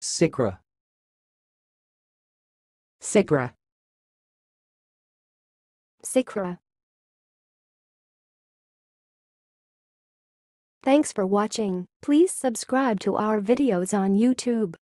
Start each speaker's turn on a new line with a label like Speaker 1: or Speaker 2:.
Speaker 1: sikhra,
Speaker 2: sikhra,
Speaker 3: sikhra. Thanks for watching. Please subscribe to our videos on YouTube.